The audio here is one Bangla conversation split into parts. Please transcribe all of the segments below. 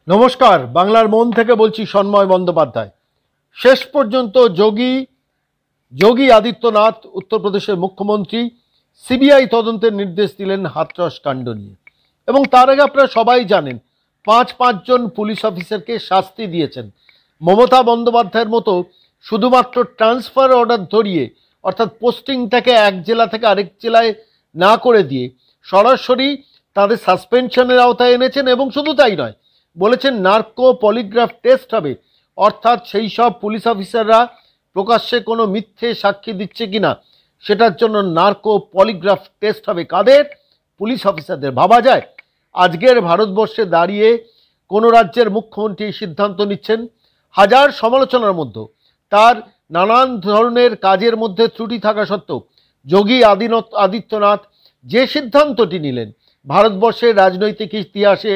নমস্কার, বাংলার মন থেকে বলছি সন্ময় বন্দ্যোপাধ্যায়। শেষ পর্যন্ত যোগী আদিত্যনাথ উত্তরপ্রদেশের মুখ্যমন্ত্রী সিবিআই তদন্তের নির্দেশ দিলেন হাথরস কাণ্ড নিয়ে। এবং তার আগে আপনারা সবাই জানেন পাঁচজন পুলিশ অফিসারকে শাস্তি দিয়েছেন। মমতা বন্দ্যোপাধ্যায়ের মতো শুধুমাত্র ট্রান্সফার অর্ডার ধরিয়ে, অর্থাৎ পোস্টিংটাকে এক জেলা থেকে আরেক জেলায় না করে দিয়ে সরাসরি তাদের সাসপেনশনের আওতায় এনেছেন। এবং শুধু তাই নয়, বলেছেন নার্কো পলিগ্রাফ টেস্ট হবে, অর্থাৎ সেই সব পুলিশ অফিসাররা প্রকাশ্যে কোনো মিথ্যে সাক্ষী দিচ্ছে কিনা সেটার জন্য নার্কো পলিগ্রাফ টেস্ট হবে। কাদের? পুলিশ অফিসারদের। ভাবা যায় আজকের ভারতবর্ষে দাঁড়িয়ে কোনো রাজ্যের মুখ্যমন্ত্রী সিদ্ধান্ত নিচ্ছেন, হাজার সমালোচনার মধ্যে তার নানান ধরনের কাজের মধ্যে ত্রুটি থাকা সত্ত্বেও যোগী আদিত্যনাথ যে সিদ্ধান্তটি নিলেন ভারতবর্ষের রাজনৈতিক ইতিহাসে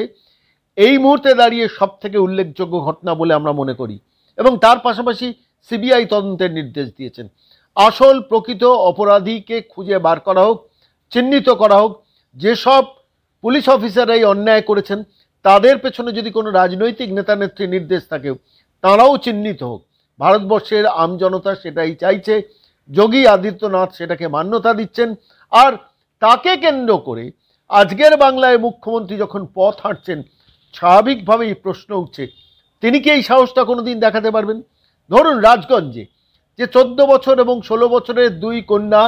এই মুহূর্তে দাঁড়িয়ে সব থেকে উল্লেখযোগ্য ঘটনা বলে আমরা মনে করি। এবং তার পাশাপাশি সিবিআই তদন্তের নির্দেশ দিয়েছেন। আসল প্রকৃত অপরাধীকে খুঁজে বার করা হোক, চিহ্নিত করা হোক। যেসব পুলিশ অফিসাররা এই অন্যায় করেছেন তাদের পেছনে যদি কোনো রাজনৈতিক নেতা নেত্রী নির্দেশ থাকে তারাও চিহ্নিত হোক। ভারতবর্ষের আমজনতা সেটাই চাইছে, যোগী আদিত্যনাথ সেটাকে মান্যতা দিচ্ছেন। আর তাকে কেন্দ্র করে আজকের বাংলায় মুখ্যমন্ত্রী যখন পথ হাঁটছেন, স্বাভাবিকভাবেই প্রশ্ন উঠছে তিনি কি এই সাহসটা কোনোদিন দেখাতে পারবেন? ধরুন রাজগঞ্জে যে 14 বছর এবং 16 বছরের দুই কন্যা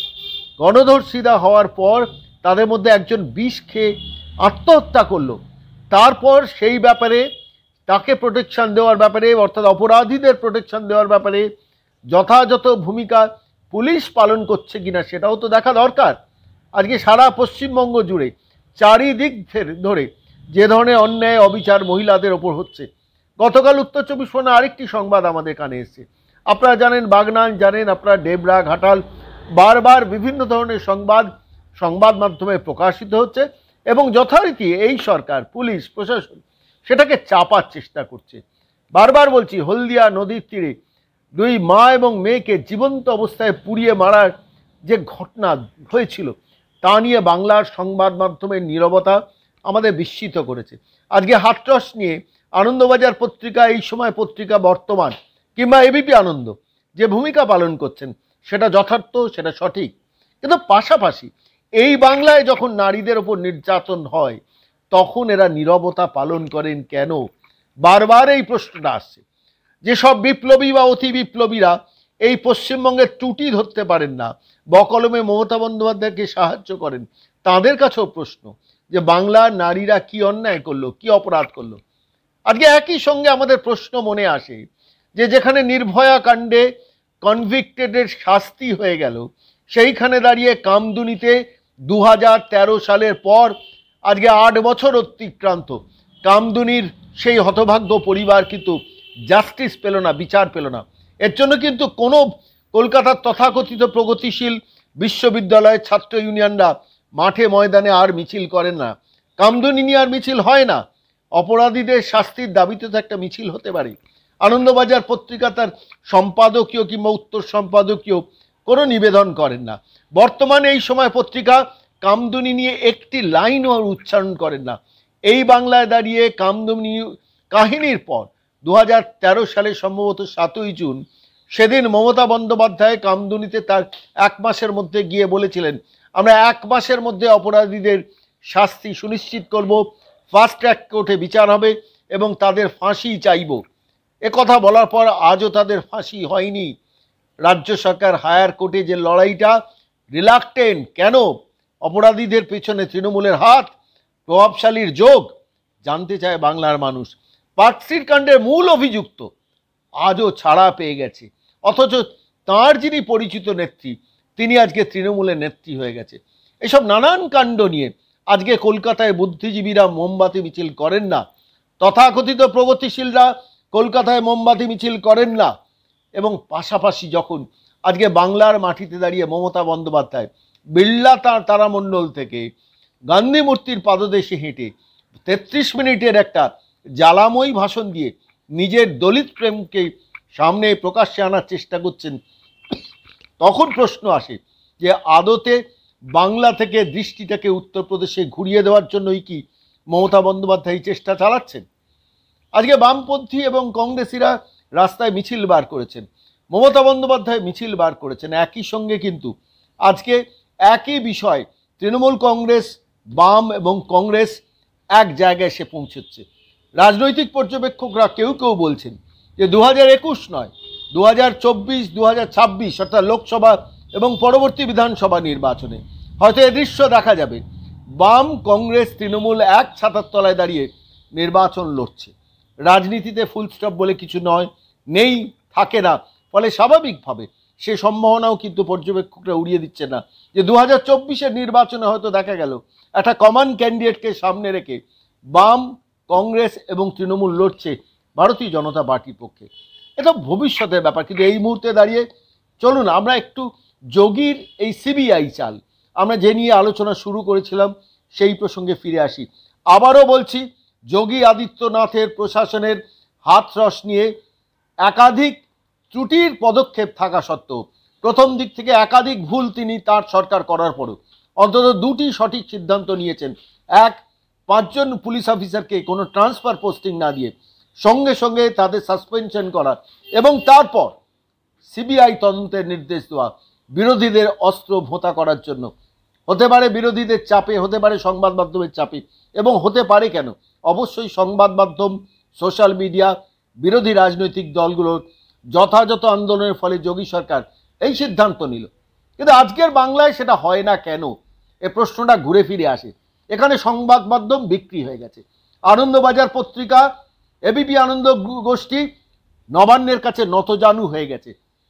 গণধর্ষিতা হওয়ার পর তাদের মধ্যে একজন বিষ খেয়ে আত্মহত্যা করলো, তারপর সেই ব্যাপারে তাকে প্রোটেকশন দেওয়ার ব্যাপারে, অর্থাৎ অপরাধীদের প্রোটেকশন দেওয়ার ব্যাপারে যথাযথ ভূমিকা পুলিশ পালন করছে কিনা সেটাও তো দেখা দরকার। আজকে সারা পশ্চিমবঙ্গ জুড়ে চারিদিক ধরে যে ধরনের অন্যায় অবিচার মহিলাদের ওপর হচ্ছে, গতকাল উত্তর 24 পরগনা আরেকটি সংবাদ আমাদের কানে এসেছে। আপনারা জানেন বাগনান, জানেন আপনারা ডেবরা, ঘাটাল, বারবার বিভিন্ন ধরনের সংবাদ মাধ্যমে প্রকাশিত হচ্ছে এবং যথারীতি এই সরকার, পুলিশ প্রশাসন সেটাকে চাপার চেষ্টা করছে। বারবার বলছি, হলদিয়া নদীর তীরে দুই মা এবং মেয়েকে জীবন্ত অবস্থায় পুড়িয়ে মারার যে ঘটনা হয়েছিল তা নিয়ে বাংলার সংবাদ মাধ্যমের নীরবতা আমাদের বিস্মিত করেছে। আজকে হাথরস নিয়ে আনন্দবাজার পত্রিকা, এই সময় পত্রিকা বর্তমান কিংবা এবিপি আনন্দ যে ভূমিকা পালন করছেন সেটা যথার্থ, সেটা সঠিক। কিন্তু পাশাপাশি এই বাংলায় যখন নারীদের ওপর নির্যাতন হয় তখন এরা নীরবতা পালন করেন কেন? বারবার এই প্রশ্নটা আসছে। যেসব বিপ্লবী বা অতি বিপ্লবীরা এই পশ্চিমবঙ্গের ত্রুটি ধরতে পারেন না, বকলমে মমতা বন্দ্যোপাধ্যায়কে সাহায্য করেন, তাদের কাছেও প্রশ্ন যে বাংলার নারীরা কি অন্যায় করলো, কি অপরাধ করলো। আজকে একই সঙ্গে আমাদের প্রশ্ন মনে আসে যে যেখানে নির্ভয়া কাণ্ডে কনভিক্টেডের শাস্তি হয়ে গেল, সেইখানে দাঁড়িয়ে কামদুনিতে 2013 সালের পর আজকে 8 বছর অতিক্রান্ত, কামদুনির সেই হতভাগ্য পরিবার কিন্তু জাস্টিস পেল না, বিচার পেল না। এর জন্য কিন্তু কোনো কলকাতার তথাকথিত প্রগতিশীল বিশ্ববিদ্যালয়ের ছাত্র ইউনিয়নরা মাঠে ময়দানে আর মিছিল করেন না। কামদুনি নিয়ে আর মিছিল হয় না। অপরাধীদের শাস্তির দাবিতে তো একটা মিছিল হতে পারে। আনন্দবাজার পত্রিকা তার সম্পাদকীয় কিংবা উত্তর সম্পাদকীয় কোনো নিবেদন করেন না। বর্তমানে এই সময় পত্রিকা কামদুনি নিয়ে একটি লাইনও উচ্চারণ করেন না। এই বাংলায় দাঁড়িয়ে কামদুনি কাহিনীর পর 2013 সালে সম্ভবত 7ই জুন, সেদিন মমতা বন্দ্যোপাধ্যায় কামদুনিতে তার 1 মাসের মধ্যে গিয়ে বলেছিলেন আমরা 1 মাসের মধ্যে অপরাধীদের শাস্তি সুনিশ্চিত করব, ফাস্ট ট্র্যাক কোর্টে বিচার হবে এবং তাদের ফাঁসি চাইব। কথা বলার পর আজও তাদের ফাঁসি হয়নি। রাজ্য সরকার হায়ার কোর্টে যে লড়াইটা রিলাক্টেন্ট কেন? অপরাধীদের পেছনে তৃণমূলের হাত, প্রভাবশালীর যোগ জানতে চায় বাংলার মানুষ। পার্কস্ট্রিট কাণ্ডের মূল অভিযুক্ত আজও ছাড়া পেয়ে গেছে, অথচ তাঁর যিনি পরিচিত নেত্রী তিনি আজকে তৃণমূলের নেত্রী হয়ে গেছে। এসব নানান কাণ্ড নিয়ে আজকে কলকাতায় বুদ্ধিজীবীরা মোমবাতি মিছিল করেন না, তথাকথিত প্রগতিশীলরা কলকাতায় মোমবাতি মিছিল করেন না। এবং পাশাপাশি যখন আজকে বাংলার মাটিতে দাঁড়িয়ে মমতা বন্দ্যোপাধ্যায় বিড়লা তারামণ্ডল থেকে গান্ধী মূর্তির পাদদেশে হেঁটে 33 মিনিটের একটা জ্বালাময়ী ভাষণ দিয়ে নিজের দলিত প্রেমকে সামনে প্রকাশ্যে আনার চেষ্টা করছেন, তখন প্রশ্ন আসে যে আদতে বাংলা থেকে দৃষ্টিটাকে উত্তরপ্রদেশে ঘুরিয়ে দেওয়ার জন্যই কি মমতা বন্দ্যোপাধ্যায় চেষ্টা চালাচ্ছেন? আজকে বামপন্থী এবং কংগ্রেসীরা রাস্তায় মিছিল বার করেছেন, মমতা বন্দ্যোপাধ্যায় মিছিল বার করেছেন, একই সঙ্গে কিন্তু আজকে একই বিষয় তৃণমূল কংগ্রেস, বাম এবং কংগ্রেস এক জায়গায় এসে পৌঁছেছে। রাজনৈতিক পর্যবেক্ষকরা কেউ কেউ বলছেন যে 2021 নয়, 2024, 2026 অর্থাৎ লোকসভা এবং পরবর্তী বিধানসভা নির্বাচনে হয়তো এ দৃশ্য দেখা যাবে। বাম, কংগ্রেস, তৃণমূল এক ছাতার তলায় দাঁড়িয়ে নির্বাচন লড়ছে। রাজনীতিতে ফুল স্টপ বলে কিছু নয়, নেই, থাকে না। ফলে স্বাভাবিকভাবে সে সম্ভাবনাও কিন্তু পর্যবেক্ষকরা উড়িয়ে দিচ্ছে না যে 2024-এর নির্বাচনে হয়তো দেখা গেল একটা কমন ক্যান্ডিডেটকে সামনে রেখে বাম, কংগ্রেস এবং তৃণমূল লড়ছে ভারতীয় জনতা পার্টির পক্ষে। এটা ভবিষ্যতের ব্যাপার, কিন্তু এই মুহূর্তে দাঁড়িয়ে চলুন আমরা একটু যোগীর এই সিবিআই চাল, আমরা যে নিয়ে আলোচনা শুরু করেছিলাম সেই প্রসঙ্গে ফিরে আসি। আবারও বলছি, যোগী আদিত্যনাথের প্রশাসনের হাতরস নিয়ে একাধিক ত্রুটির পদক্ষেপ থাকা সত্ত্বেও, প্রথম দিক থেকে একাধিক ভুল তিনি তার সরকার করার পরও অন্তত দুটি সঠিক সিদ্ধান্ত নিয়েছেন। এক, 5 জন পুলিশ অফিসারকে কোনো ট্রান্সফার পোস্টিং না দিয়ে সঙ্গে সঙ্গে তাদের সাসপেনশন করা এবং তারপর সিবিআই তদন্তের নির্দেশ দেওয়া বিরোধীদের অস্ত্র ভোঁতা করার জন্য। হতে পারে বিরোধীদের চাপে, হতে পারে সংবাদ মাধ্যমের চাপে, এবং হতে পারে কেন, অবশ্যই সংবাদ মাধ্যম, সোশ্যাল মিডিয়া, বিরোধী রাজনৈতিক দলগুলোর যথাযথ আন্দোলনের ফলে যোগী সরকার এই সিদ্ধান্ত নিল। কিন্তু আজকের বাংলায় সেটা হয় না কেন, এ প্রশ্নটা ঘুরে ফিরে আসে। এখানে সংবাদ মাধ্যম বিক্রি হয়ে গেছে। আনন্দবাজার পত্রিকা, এবিপি আনন্দ গোষ্ঠী নবান্নের কাছে নতজানু হয়ে গেছে।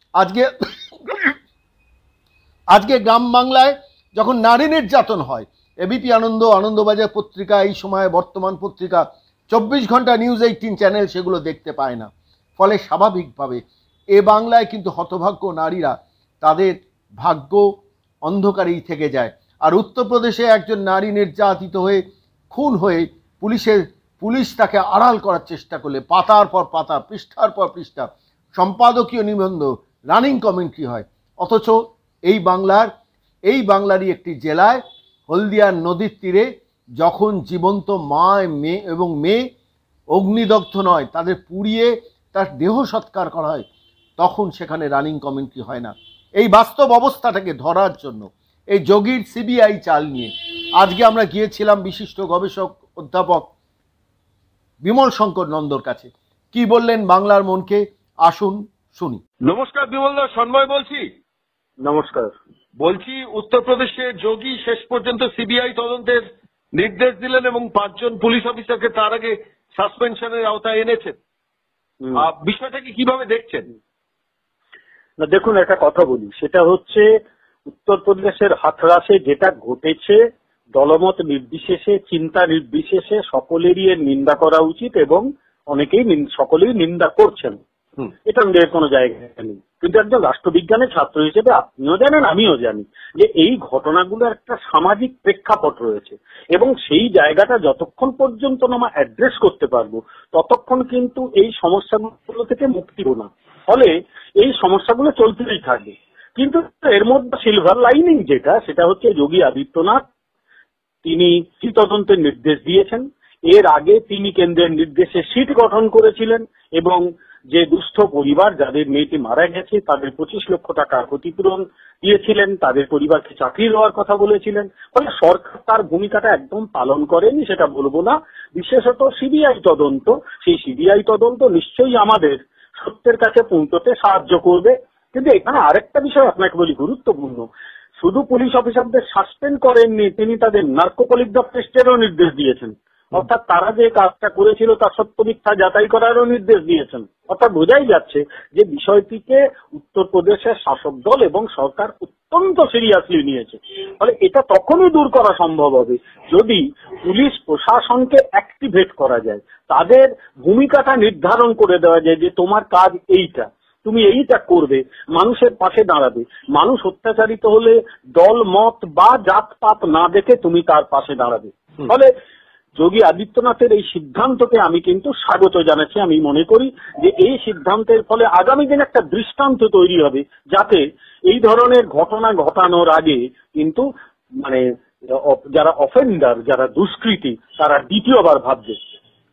আজকে গ্রাম বাংলায় যখন নারী নির্যাতন হয়, এবিপি আনন্দ, আনন্দবাজার পত্রিকা, এই সময় বর্তমান পত্রিকা, 24 ঘন্টা নিউজ 18 চ্যানেল সেগুলো দেখতে পায় না। ফলে স্বাভাবিকভাবে এ বাংলায় কিন্তু হতভাগ্য নারীরা তাদের ভাগ্য অন্ধকারেই থেকে যায়। আর উত্তরপ্রদেশে একজন নারী নির্যাতিত হয়ে খুন হয়ে পুলিশ তাকে আড়াল করার চেষ্টা করলে পাতার পর পাতা, পৃষ্ঠার পর পৃষ্ঠা সম্পাদকীয় নিবন্ধ, রানিং কমেন্ট্রি হয়। অথচ এই বাংলারই একটি জেলায় হলদিয়ার নদীর তীরে যখন জীবন্ত মেয়ে অগ্নিদগ্ধ নয়, তাদের পুড়িয়ে তার দেহ সৎকার করা হয়, তখন সেখানে রানিং কমেন্ট্রি হয় না। এই বাস্তব অবস্থাটাকে ধরার জন্য এই যোগীর সিবিআই চাল নিয়ে আজকে আমরা গিয়েছিলাম বিশিষ্ট গবেষক অধ্যাপক বিমল শঙ্কর নন্দর কাছে। কি বললেন বাংলার মনকে, আসুন শুনি। নমস্কার বিমলদা, সন্ময় বলছি। নমস্কার। বলছি, উত্তরপ্রদেশে যোগী শেষ পর্যন্ত সিবিআই তদন্তের নির্দেশ দিলেন এবং 5 জন পুলিশ অফিসারকে তার আগে সাসপেনশনের আওতায় এনেছেন। বিষয়টাকে কিভাবে দেখছেন? না দেখুন, একটা কথা বলি, সেটা হচ্ছে উত্তরপ্রদেশের হাথরাসে যেটা ঘটেছে, দলমত নির্বিশেষে, চিন্তা নির্বিশেষে সকলেরই এর নিন্দা করা উচিত এবং সকলেই নিন্দা করছেন, এটা নিয়ে কোনো জায়গা নেই। কিন্তু একজন রাষ্ট্রবিজ্ঞানের ছাত্র হিসেবে আপনিও জানেন, আমিও জানি যে এই ঘটনাগুলোর একটা সামাজিক প্রেক্ষাপট রয়েছে এবং সেই জায়গাটা যতক্ষণ পর্যন্ত আমরা অ্যাড্রেস করতে পারবো ততক্ষণ কিন্তু এই সমস্যাগুলো থেকে মুক্তি পাবো না। ফলে এই সমস্যাগুলো চলতেই থাকবে। কিন্তু এর মধ্যে সিলভার লাইনিং যেটা, সেটা হচ্ছে যোগী আদিত্যনাথ তিনি তদন্তের নির্দেশ দিয়েছেন। এর আগে তিনি কেন্দ্রের নির্দেশে সিট গঠন করেছিলেন এবং যে দুস্থ পরিবার যাদের মেয়েটি মারা গেছে তাদের 25 লক্ষ টাকা ক্ষতিপূরণ দিয়েছিলেন, তাদের পরিবারকে চাকরি দেওয়ার কথা বলেছিলেন। ফলে সরকার তার ভূমিকাটা একদম পালন করেনি, সেটা বলবো না। বিশেষত সিবিআই তদন্ত, সেই সিবিআই তদন্ত নিশ্চয়ই আমাদের সত্যের কাছে পৌঁছতে সাহায্য করবে। কিন্তু এখানে আরেকটা বিষয় আপনাকে বলি, গুরুত্বপূর্ণ। শুধু পুলিশ অফিসারদের সাসপেন্ড করেননি, তিনি তাদের নার্কো পলিগ্রাফ টেস্টেরও নির্দেশ দিয়েছেন। অর্থাৎ তারা যে কাজটা করেছিল তার সত্য মিথ্যা যাচাই করারও নির্দেশ দিয়েছেন। অর্থাৎ বোঝাই যাচ্ছে যে বিষয়টিকে উত্তরপ্রদেশের শাসক দল এবং সরকার অত্যন্ত সিরিয়াসলি নিয়েছে। ফলে এটা তখনই দূর করা সম্ভব হবে যদি পুলিশ প্রশাসনকে অ্যাক্টিভেট করা যায়, তাদের ভূমিকাটা নির্ধারণ করে দেওয়া যায় যে তোমার কাজ এইটা, তুমি এইটা করবে, মানুষের পাশে দাঁড়াবে। মানুষ অত্যাচারিত হলে দল মত বা জাতপাত না দেখে তুমি তার পাশে দাঁড়াবে। ফলে যোগী আদিত্যনাথের এই সিদ্ধান্তকে আমি কিন্তু স্বাগত জানাচ্ছি। আমি মনে করি যে এই সিদ্ধান্তের ফলে আগামী দিনে একটা দৃষ্টান্ত তৈরি হবে, যাতে এই ধরনের ঘটনা ঘটানোর আগে কিন্তু যারা অফেন্ডার, যারা দুষ্কৃতী, তারা দ্বিতীয়বার ভাববে।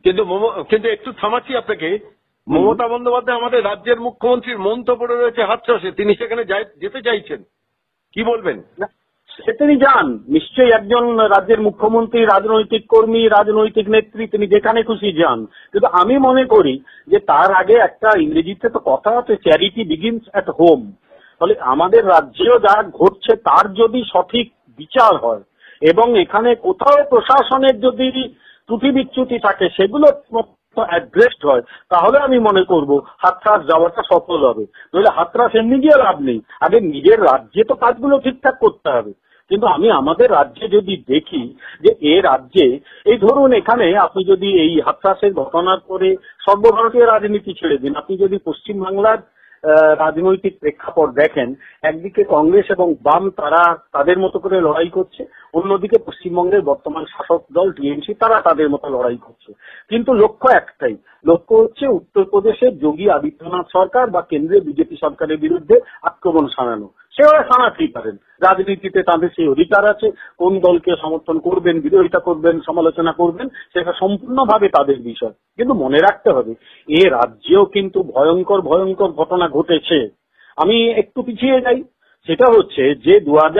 কিন্তু একটু থামাচ্ছি আপনাকে। মমতা বন্দ্যোপাধ্যায় আমাদের রাজ্যের মুখ্যমন্ত্রীর মন তো পড়ে রয়েছে হাতছাসে, তিনি সেখানে যেতে চাইছেন, কি বলবেন? সে তিনি যান, নিশ্চয়ই একজন রাজ্যের মুখ্যমন্ত্রী, রাজনৈতিক কর্মী, রাজনৈতিক নেত্রী, তিনি যেখানে খুশি যান। কিন্তু আমি মনে করি যে তার আগে একটা ইংরেজিতে তো কথা আছে, চ্যারিটি বিগিনস অ্যাট হোম। ফলে আমাদের রাজ্যেও যা ঘটছে তার যদি সঠিক বিচার হয় এবং এখানে কোথাও প্রশাসনের যদি ত্রুটি বিচ্যুতি থাকে সেগুলো অ্যাড্রেসড হয়, তাহলে আমি মনে করব হাতরাস যাওয়াটা সফল হবে। নইলে হাতরাস এমনি গিয়ে লাভ নেই, আগে নিজের রাজ্যে তো কাজগুলো ঠিকঠাক করতে হবে। কিন্তু আমি আমাদের রাজ্যে যদি দেখি যে এ রাজ্যে এই ধরুন এখানে আপনি যদি এই হাতরাসের ঘটনার পরে সর্বভারতীয় রাজনীতি ছেড়ে দিন, আপনি যদি পশ্চিমবাংলার রাজনৈতিক প্রেক্ষাপট দেখেন, একদিকে কংগ্রেস এবং বাম তারা তাদের মতো করে লড়াই করছে, অন্যদিকে পশ্চিমবঙ্গের বর্তমান শাসক দল টিএমসি তারা তাদের মতো লড়াই করছে। কিন্তু লক্ষ্য একটাই, লক্ষ্য হচ্ছে উত্তরপ্রদেশের যোগী আদিত্যনাথ সরকার বা কেন্দ্রীয় বিজেপি সরকারের বিরুদ্ধে আক্রমণ শানানো। সেভাবে শানাতেই পারেন, রাজনীতিতে তাদের সেই অধিকার আছে। কোন দলকে সমর্থন করবেন, বিরোধিতা করবেন, সমালোচনা করবেন, সেটা সম্পূর্ণভাবে তাদের বিষয়। কিন্তু মনে রাখতে হবে এ রাজ্যেও কিন্তু ভয়ঙ্কর ভয়ঙ্কর ঘটনা ঘটেছে। আমি একটু পিছিয়ে যাই, সেটা হচ্ছে যে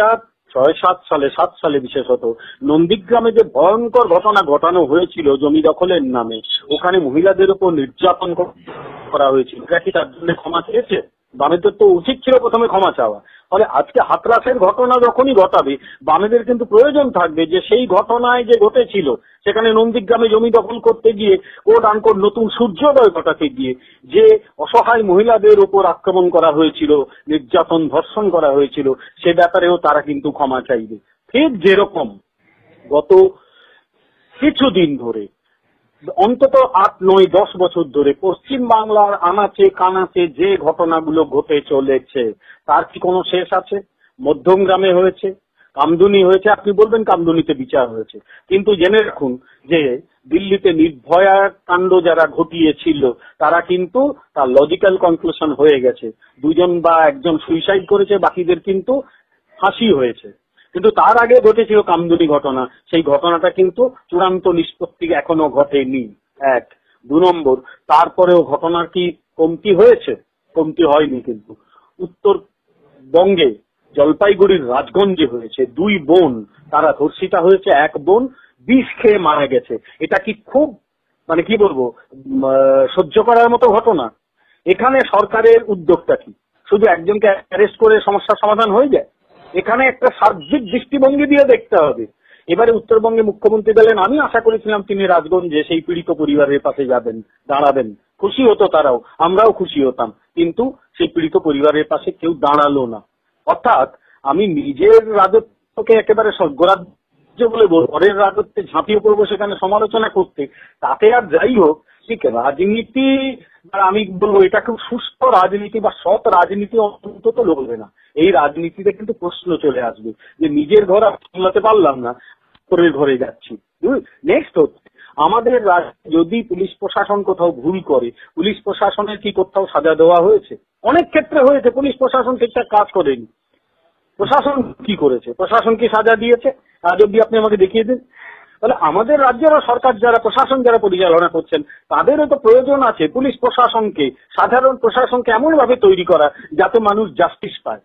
2006-7 সালে বিশেষত নন্দীগ্রামে যে ভয়ঙ্কর ঘটনা ঘটানো হয়েছিল জমি দখলের নামে, ওখানে মহিলাদের উপর নির্যাতন করা হয়েছিল, এটা কি তার জন্য ক্ষমা চেয়েছে? বামেদের তো উচিত ছিল প্রথমে ক্ষমা চাওয়া। ফলে আজকে হাতরাসের ঘটনা যখনই ঘটাবে, বামেদের কিন্তু প্রয়োজন থাকবে যে সেই ঘটনায় যে ঘটেছিল সেখানে নন্দীগ্রামে জমি দখল করতে গিয়ে কোট আনকোট নতুন সূর্যোদয় ঘটাতে গিয়ে যে অসহায় মহিলাদের উপর আক্রমণ করা হয়েছিল, নির্যাতন ধর্ষণ করা হয়েছিল, সে ব্যাপারেও তারা কিন্তু ক্ষমা চাইবে। ঠিক যেরকম গত কিছুদিন ধরে, অন্তত 8-9-10 বছর ধরে পশ্চিম বাংলার আনাচে কানাচে যে ঘটনাগুলো ঘটে চলেছে তার কি কোনো শেষ আছে? মধ্যমগ্রামে হয়েছে, কামদুনি হয়েছে, আপনি বলবেন কামদুনিতে বিচার হয়েছে, কিন্তু জেনে রাখুন যে দিল্লিতে নির্ভয়া কাণ্ড যারা ঘটিয়েছিল তারা কিন্তু তার লজিক্যাল কনক্লুশন হয়ে গেছে, দুজন বা একজন সুইসাইড করেছে, বাকিদের কিন্তু ফাঁসি হয়েছে। কিন্তু তার আগে ঘটেছিল কামদুনি ঘটনা, সেই ঘটনাটা কিন্তু চূড়ান্ত নিষ্পত্তি এখনো ঘটেনি। 1, 2 নম্বর, তারপরেও ঘটনার কি কমতি হয়েছে? কমতি হয়নি। কিন্তু উত্তরবঙ্গে জলপাইগুড়ির রাজগঞ্জে হয়েছে, 2 বোন তারা ধর্ষিতা হয়েছে, 1 বোন বিষ খেয়ে মারা গেছে। এটা কি খুব মানে কি বলবো সহ্য করার মতো ঘটনা? এখানে সরকারের উদ্যোগটা কি? শুধু একজনকে অ্যারেস্ট করে সমস্যার সমাধান হয়ে যায়? এখানে একটা সার্বিক দৃষ্টিভঙ্গি দিয়ে দেখতে হবে। এবারে উত্তরবঙ্গে মুখ্যমন্ত্রী বলেন, আমি আশা করেছিলাম তিনি রাজগঞ্জে সেই পীড়িত পরিবারের পাশে যাবেন, দাঁড়াবেন, খুশি হতো তারাও, আমরাও খুশি হতাম, কিন্তু সেই পীড়িত পরিবারের পাশে কেউ দাঁড়ালো না। অর্থাৎ আমি নিজের রাজত্বকে একেবারে স্বর্গরাজ্য বলে পরের রাজত্বে ঝাঁপিয়ে পড়বো সেখানে সমালোচনা করতে, তাতে আর যাই হোক, ঠিক রাজনীতি আমি বলবো এটা খুব সুস্থ রাজনীতি বা সৎ রাজনীতি অন্তত লড়বে না। এই রাজনীতিতে কিন্তু প্রশ্ন চলে আসবে যে নিজের ঘর সামলাতে পারলাম না, পরের ঘরে যাচ্ছি। নেক্সট হচ্ছে আমাদের যদি পুলিশ প্রশাসন কোথাও ভুল করে, পুলিশ প্রশাসনের কি কোথাও সাজা দেওয়া হয়েছে? অনেক ক্ষেত্রে হয়েছে, পুলিশ প্রশাসন ঠিকঠাক কাজ করেনি। প্রশাসন কি করেছে? প্রশাসন কি সাজা দিয়েছে? আজ অব্দি আপনি আমাকে দেখিয়ে দিন। তাহলে আমাদের রাজ্যের সরকার যারা প্রশাসন যারা পরিচালনা করছেন তাদেরও তো প্রয়োজন আছে পুলিশ প্রশাসনকে, সাধারণ প্রশাসনকে এমন ভাবে তৈরি করা যাতে মানুষ জাস্টিস পায়।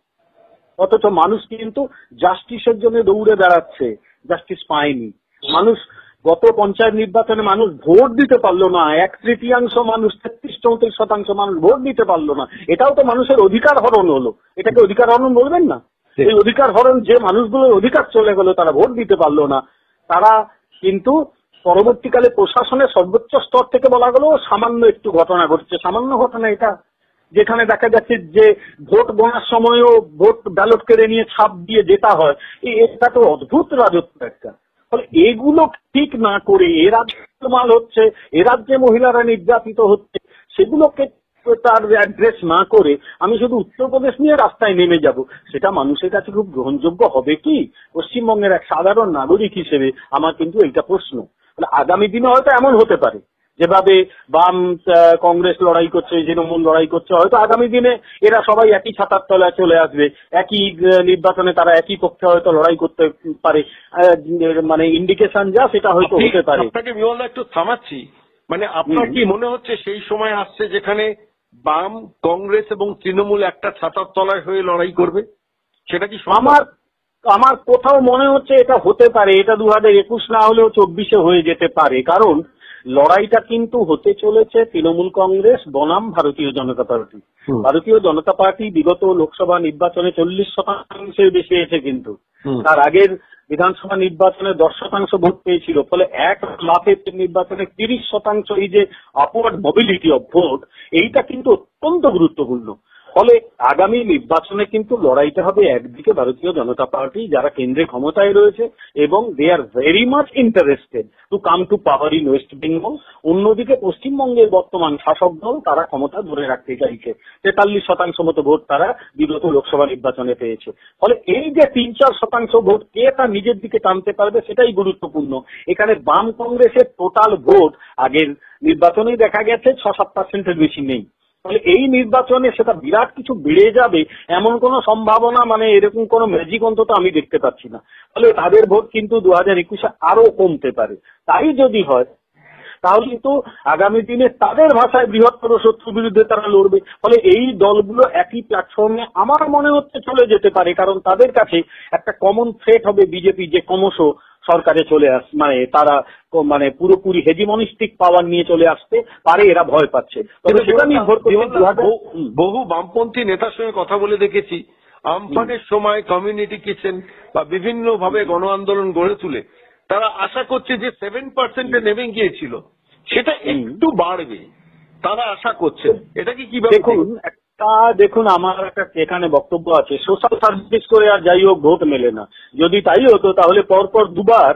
অথচ মানুষ কিন্তু জাস্টিসের জন্য দৌড়ে বেড়াচ্ছে, জাস্টিস পায়নি। মানুষ গত পঞ্চায়েত নির্বাচনে মানুষ ভোট দিতে পারলো না, 1/3 মানুষ, 33-34% মানুষ ভোট দিতে পারলো না। এটাও তো মানুষের অধিকার হরণ হলো। এটাকে অধিকার হরণ বলবেন না? এই অধিকার হরণ, যে মানুষগুলোর অধিকার চলে গেল, তারা ভোট দিতে পারলো না, তারা কিন্তু পরবর্তীকালে প্রশাসনের সর্বোচ্চ স্তর থেকে বলা গেল সামান্য একটু ঘটনা ঘটছে। সামান্য ঘটনা এটা, যেখানে দেখা যাচ্ছে যে ভোট গণার সময়ও ভোট ব্যালট কেড়ে নিয়ে ছাপ দিয়ে যেটা হয়, এটা তো অদ্ভুত রাজত্ব একটা। ফলে এগুলো ঠিক না করে এ রাজ্যে মাল হচ্ছে, এ রাজ্যে মহিলারা নির্যাতিত হচ্ছে, সেগুলোকে তার অ্যাড্রেস না করে আমি শুধু উত্তরপ্রদেশ নিয়ে রাস্তায় নেমে যাব, সেটা মানুষের কাছে খুব গ্রহণযোগ্য হবে কি? পশ্চিমবঙ্গের এক সাধারণ নাগরিক হিসেবে আমার কিন্তু এইটা প্রশ্ন। আগামী দিনে হয়তো এমন হতে পারে, যেভাবে বাম কংগ্রেস লড়াই করছে, তৃণমূল লড়াই করছে, হয়তো আগামী দিনে এরা সবাই একই ছাতার তলায় চলে আসবে, একই নির্বাচনে তারা একই পক্ষে হয়তো লড়াই করতে পারে, মানে ইন্ডিকেশন যা সেটা হয়তো হতে পারে। আপনাকে বিমলদা একটু থামাচ্ছি, মানে আপনার কি মনে হচ্ছে সেই সময় আসছে যেখানে বাম, কংগ্রেস এবং তৃণমূল একটা ছাতার তলায় হয়ে লড়াই করবে? সেটা কি আমার কোথাও মনে হচ্ছে এটা হতে পারে, এটা 2021 না হলেও 24-এ হয়ে যেতে পারে। কারণ লড়াইটা কিন্তু হতে চলেছে তৃণমূল কংগ্রেস বনাম ভারতীয় জনতা পার্টি। ভারতীয় জনতা পার্টি বিগত লোকসভা নির্বাচনে 40% বেশি এসে, কিন্তু তার আগের বিধানসভা নির্বাচনে 10% ভোট পেয়েছিল। ফলে এক লাফে নির্বাচনে 30% এই যে আপওয়ার্ড মোবিলিটি অফ ভোট, এইটা কিন্তু অত্যন্ত গুরুত্বপূর্ণ। ফলে আগামী নির্বাচনে কিন্তু লড়াইটা হবে একদিকে ভারতীয় জনতা পার্টি, যারা কেন্দ্রে ক্ষমতায় রয়েছে এবং they are very much interested to come to power in West Bengal. অন্যদিকে পশ্চিমবঙ্গের বর্তমান শাসক দল তারা ক্ষমতা ধরে রাখতে চাইছে, 43% মতো ভোট তারা বিগত লোকসভা নির্বাচনে পেয়েছে। ফলে এই যে 3-4% ভোট কে তা নিজের দিকে টানতে পারবে সেটাই গুরুত্বপূর্ণ। এখানে বাম কংগ্রেসের টোটাল ভোট আগের নির্বাচনেই দেখা গেছে 6-7%-এর বেশি নেই। ফলে এই নির্বাচনে সেটা বিরাট কিছু বেড়ে যাবে এমন কোন সম্ভাবনা, মানে এরকম কোন ম্যাজিক অন্তত আমি দেখতে পাচ্ছি না। ফলে তাদের ভোট কিন্তু 2021-এ আরো কমতে পারে। তাই যদি হয় তাহলে কিন্তু আগামী দিনে তাদের ভাষায় বৃহত্তর শত্রুর বিরুদ্ধে তারা লড়বে। ফলে এই দলগুলো একই প্ল্যাটফর্মে আমার মনে হচ্ছে চলে যেতে পারে, কারণ তাদের কাছে একটা কমন থ্রেট হবে বিজেপি, যে ক্রমশ সরকারে চলে মানে তারা মানে পুরোপুরি হেজিমনিস্টিক পাওয়ার নিয়ে চলে আসতে পারে, এরা ভয় পাচ্ছে। তবে সেটা নির্ভর করছে। বহু বামপন্থী নেতার সঙ্গে কথা বলে দেখেছি, আমফানের সময় কমিউনিটি কিচেন বা বিভিন্ন ভাবে গণ আন্দোলন গড়ে তুলে তারা আশা করছে যে 7%-এ নেমে গিয়েছিল সেটা একটু বাড়বে, তারা আশা করছে। এটা কি কিভাবে? দেখুন আমার একটা এখানে বক্তব্য আছে, সোশ্যাল সার্ভিস করে আর যাই হোক ভোট মেলে না। যদি তাই হতো তাহলে পরপর দুবার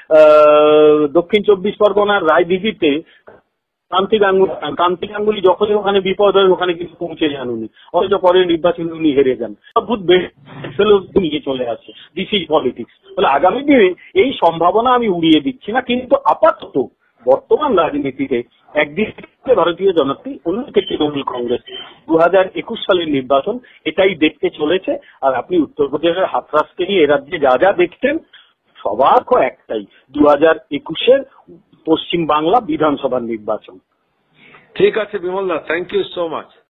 দক্ষিণ 24 পরগনার রায়দিঘিতে কান্তি গাঙ্গুলি যখনই ওখানে বিপদ হয় ওখানে কিন্তু পৌঁছে যান উনি, অথচ পরের নির্বাচনে উনি হেরে যান। ভোট নিয়ে চলে আসে। This is politics. বলে আগামী দিনে এই সম্ভাবনা আমি উড়িয়ে দিচ্ছি না, কিন্তু আপাতত বর্তমান রাজনীতিতে একদিকে ভারতীয় জনতা পার্টি, অন্যদিকে তৃণমূল কংগ্রেস 2021 সালের নির্বাচন এটাই দেখতে চলেছে। আর আপনি উত্তরপ্রদেশের হাথরাসকে নিয়ে এ রাজ্যে যা যা দেখছেন সবার একটাই, 2021-এর পশ্চিম বাংলা বিধানসভার নির্বাচন। ঠিক আছে Bimal da, thank you so much.